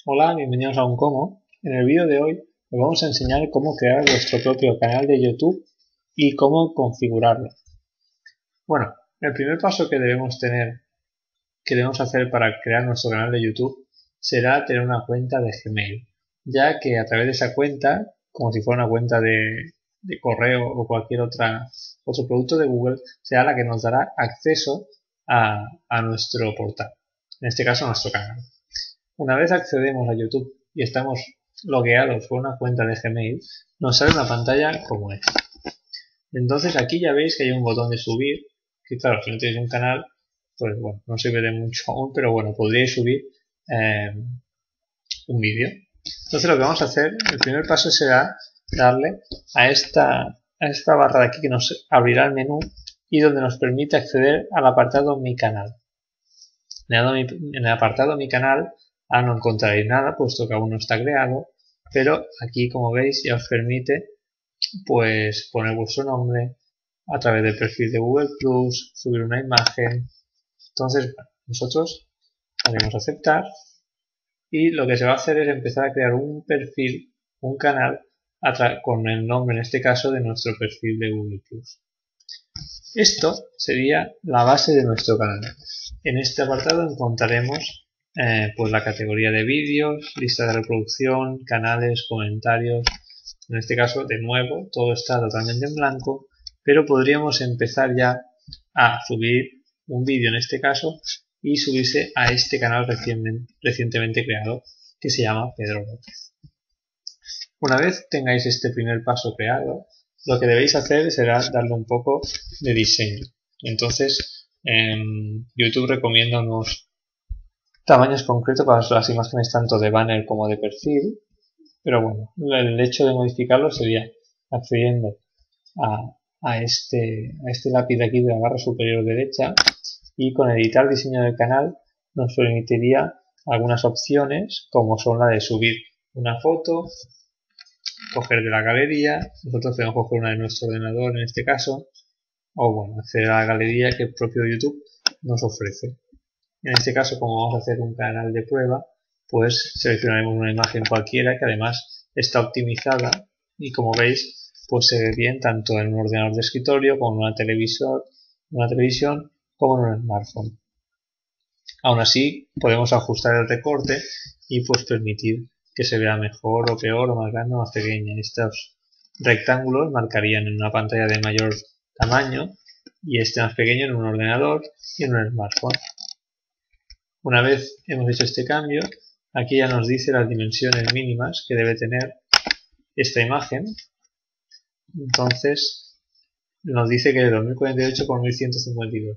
Hola, bienvenidos a un Como. En el vídeo de hoy os vamos a enseñar cómo crear vuestro propio canal de YouTube y cómo configurarlo. Bueno, el primer paso que debemos hacer para crear nuestro canal de YouTube será tener una cuenta de Gmail, ya que a través de esa cuenta, como si fuera una cuenta de correo o cualquier otro producto de Google, será la que nos dará acceso a nuestro portal, en este caso a nuestro canal. Una vez accedemos a YouTube y estamos logueados con una cuenta de Gmail, nos sale una pantalla como esta. Entonces aquí ya veis que hay un botón de subir, que claro, si no tenéis un canal, pues bueno, no sirve de mucho aún, pero bueno, podríais subir un vídeo. Entonces lo que vamos a hacer, el primer paso será darle a esta barra de aquí que nos abrirá el menú y donde nos permite acceder al apartado Mi Canal. En el apartado Mi Canal no encontraréis nada, puesto que aún no está creado, pero aquí, como veis, ya os permite pues poner vuestro nombre a través del perfil de Google Plus, subir una imagen. Entonces, bueno, nosotros haremos aceptar y lo que se va a hacer es empezar a crear un perfil, un canal con el nombre, en este caso, de nuestro perfil de Google Plus. Esto sería la base de nuestro canal. En este apartado encontraremos pues la categoría de vídeos, lista de reproducción, canales, comentarios. En este caso, de nuevo, todo está totalmente en blanco, pero podríamos empezar ya a subir un vídeo en este caso y subirse a este canal recientemente creado que se llama Pedro López. Una vez tengáis este primer paso creado, lo que debéis hacer será darle un poco de diseño. Entonces, YouTube recomienda unos tamaños concretos para las imágenes tanto de banner como de perfil, pero bueno, el hecho de modificarlo sería accediendo a este lápiz de aquí de la barra superior derecha y con editar diseño del canal nos permitiría algunas opciones como son la de subir una foto, coger de la galería, nosotros podemos coger una de nuestro ordenador en este caso, o bueno, acceder a la galería que el propio YouTube nos ofrece. En este caso, como vamos a hacer un canal de prueba, pues seleccionaremos una imagen cualquiera que además está optimizada y como veis, pues se ve bien tanto en un ordenador de escritorio como en una televisión como en un smartphone. Aún así, podemos ajustar el recorte y pues permitir que se vea mejor o peor o más grande o más pequeña. Estos rectángulos marcarían en una pantalla de mayor tamaño y este más pequeño en un ordenador y en un smartphone. Una vez hemos hecho este cambio, aquí ya nos dice las dimensiones mínimas que debe tener esta imagen. Entonces nos dice que de 2048 por 1152.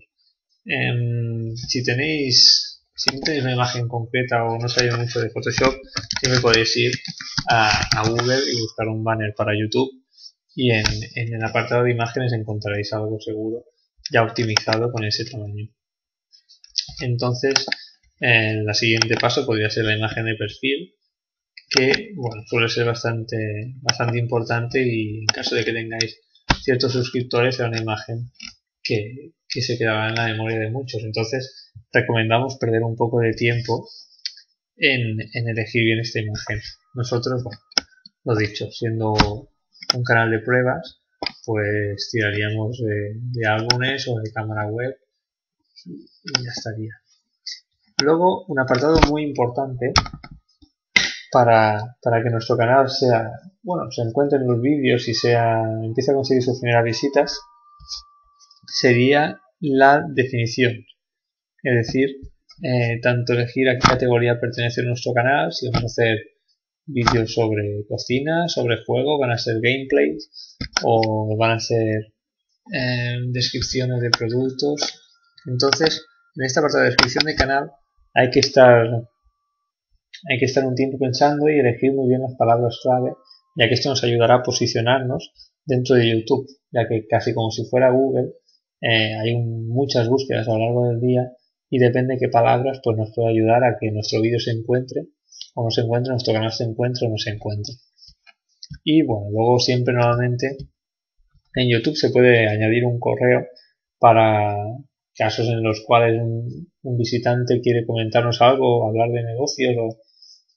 Si no tenéis una imagen concreta o no sabéis mucho de Photoshop, siempre podéis ir a Google y buscar un banner para YouTube y en el apartado de imágenes encontraréis algo seguro ya optimizado con ese tamaño. Entonces, el siguiente paso podría ser la imagen de perfil, que bueno, suele ser bastante importante y en caso de que tengáis ciertos suscriptores será una imagen que se quedará en la memoria de muchos. Entonces recomendamos perder un poco de tiempo en elegir bien esta imagen. Nosotros, bueno, lo dicho, siendo un canal de pruebas, pues tiraríamos de álbumes o de cámara web y ya estaría. Luego, un apartado muy importante para que nuestro canal se encuentre en los vídeos y empiece a conseguir sus primeras visitas, sería la definición. Es decir, tanto elegir a qué categoría pertenece nuestro canal, si vamos a hacer vídeos sobre cocina, sobre juego, van a ser gameplays o van a ser descripciones de productos. Entonces, en esta parte de descripción de canal hay que estar un tiempo pensando y elegir muy bien las palabras clave, ya que esto nos ayudará a posicionarnos dentro de YouTube, ya que casi como si fuera Google, hay muchas búsquedas a lo largo del día y depende de qué palabras pues nos puede ayudar a que nuestro vídeo se encuentre o no se encuentre, nuestro canal se encuentre o no se encuentre. Y bueno, luego siempre normalmente en YouTube se puede añadir un correo para casos en los cuales un visitante quiere comentarnos algo o hablar de negocios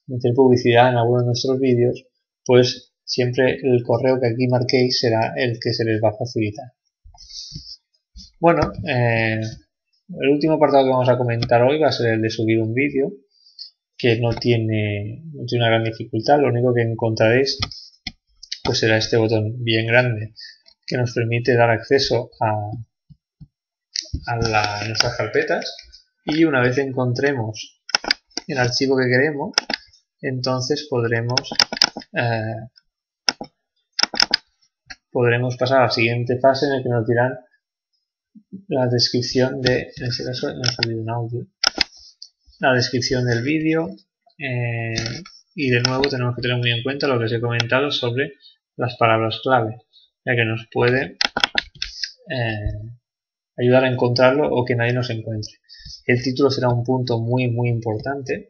meter publicidad en alguno de nuestros vídeos, pues siempre el correo que aquí marquéis será el que se les va a facilitar. Bueno, el último apartado que vamos a comentar hoy va a ser el de subir un vídeo, que no tiene una gran dificultad. Lo único que encontraréis pues será este botón bien grande que nos permite dar acceso a nuestras carpetas, y una vez encontremos el archivo que queremos, entonces podremos pasar a la siguiente fase en la que nos dirán la descripción de, en este caso hemos subido un audio, la descripción del vídeo, y de nuevo tenemos que tener muy en cuenta lo que os he comentado sobre las palabras clave, ya que nos puede ayudar a encontrarlo o que nadie nos encuentre. El título será un punto muy importante,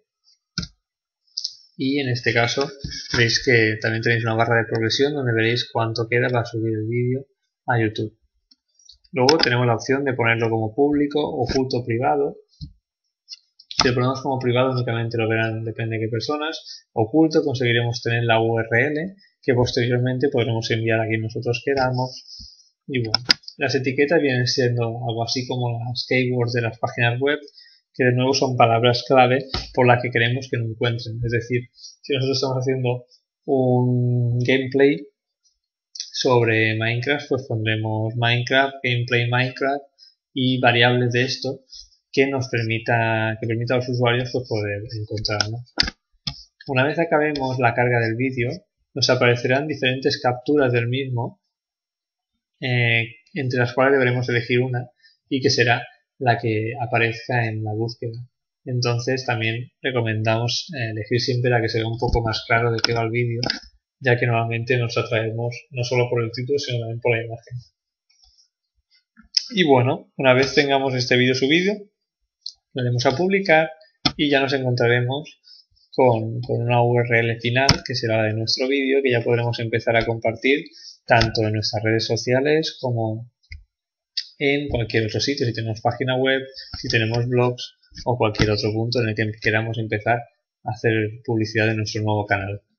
y en este caso veis que también tenéis una barra de progresión donde veréis cuánto queda para subir el vídeo a YouTube. Luego tenemos la opción de ponerlo como público, oculto, privado. Si lo ponemos como privado únicamente lo verán depende de qué personas. Oculto conseguiremos tener la URL que posteriormente podremos enviar a quien nosotros queramos. Y bueno, las etiquetas vienen siendo algo así como las keywords de las páginas web, que de nuevo son palabras clave por las que queremos que nos encuentren. Es decir, si nosotros estamos haciendo un gameplay sobre Minecraft, pues pondremos Minecraft, gameplay Minecraft y variables de esto que permita a los usuarios pues poder encontrarnos. Una vez acabemos la carga del vídeo, nos aparecerán diferentes capturas del mismo, entre las cuales deberemos elegir una y que será la que aparezca en la búsqueda. Entonces también recomendamos elegir siempre la que se vea un poco más claro de qué va el vídeo, ya que normalmente nos atraemos no solo por el título sino también por la imagen. Y bueno, una vez tengamos este vídeo subido, le damos a publicar y ya nos encontraremos con una URL final que será la de nuestro vídeo, que ya podremos empezar a compartir tanto en nuestras redes sociales como en cualquier otro sitio, si tenemos página web, si tenemos blogs o cualquier otro punto en el que queramos empezar a hacer publicidad de nuestro nuevo canal.